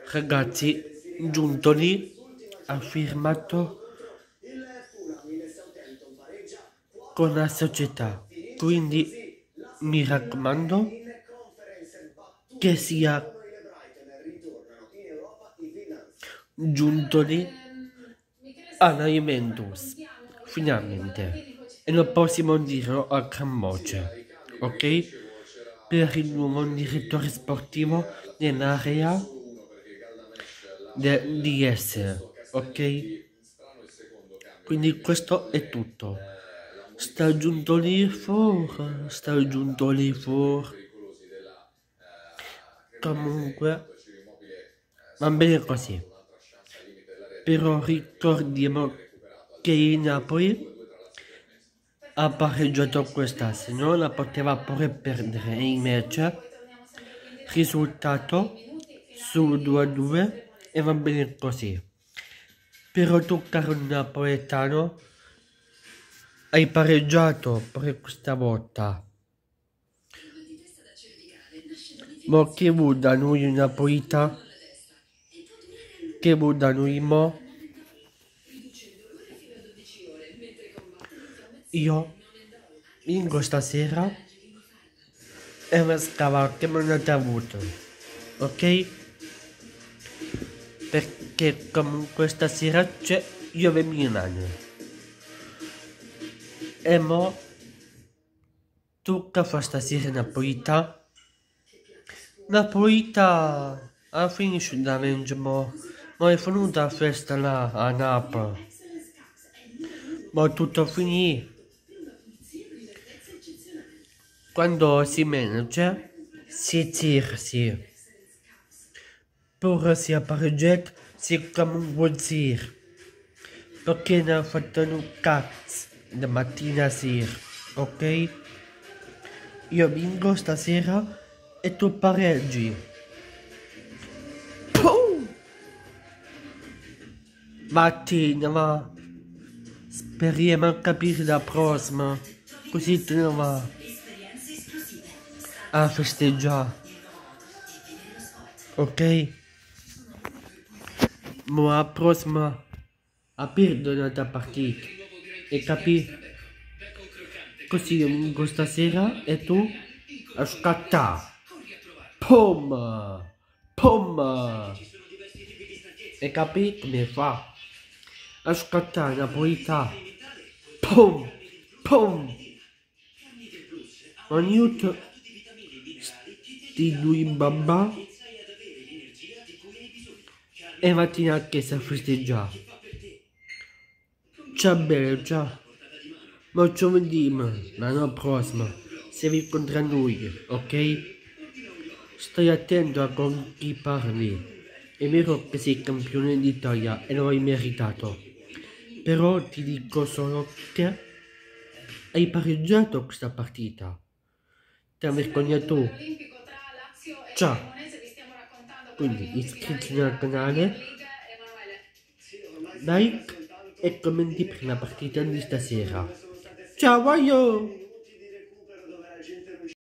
Ragazzi, Giuntoli ha firmato con la società, quindi mi raccomando che sia Giuntoli alla Juventus, finalmente, e lo possiamo dire a gran voce, ok? Per il nuovo direttore sportivo nell'area di essere, ok? Quindi questo è tutto. Sta giunto lì fuori, sta giunto lì fuori. Comunque va bene così. Però ricordiamo che il Napoli ha pareggiato questa, se no la poteva pure perdere, e invece risultato sul 2-2 e va bene così. Però tu, caro napoletano, hai pareggiato per questa volta. Ma che vuol da noi una poeta? Che vuol da noi mo? Io vinco stasera e una scava che non avete avuto, ok? Perché comunque stasera c'è Juve Milan. E mo tu che fai stasera Napolita? Napolita ha finito da vincere, ma è venuta a festa là a Napoli. Ma tutto finì. Quando si mangia, si tira, sì. Pure si è pareggiato, si come un vuol dire. Perché ne ha fatto un cazzo da mattina a sera, ok? Io vinco stasera e tu pareggi. Puh! Mattina, va. Speriamo a capire la prossima, così te ne va a festeggiare, ok? Ma la prossima a perdere la partita, e capi? Così io vinco stasera e tu a scattare. Pum! Pum! E capi come fa? A scattare la napolitana. Pum! Pum! Aiuto sti due babà e mattina a chiesa a festeggiare. Ciao bello, ciao. Ma giovedì, l'anno prossimo, se vi incontra noi, ok? Stai attento a con chi parli. È vero che sei campione d'Italia e lo hai meritato. Però ti dico solo che hai pareggiato questa partita. Ti ha vergognato. Ciao. Quindi iscriviti al canale, like e commenti per la partita di stasera. Ciao, voglio!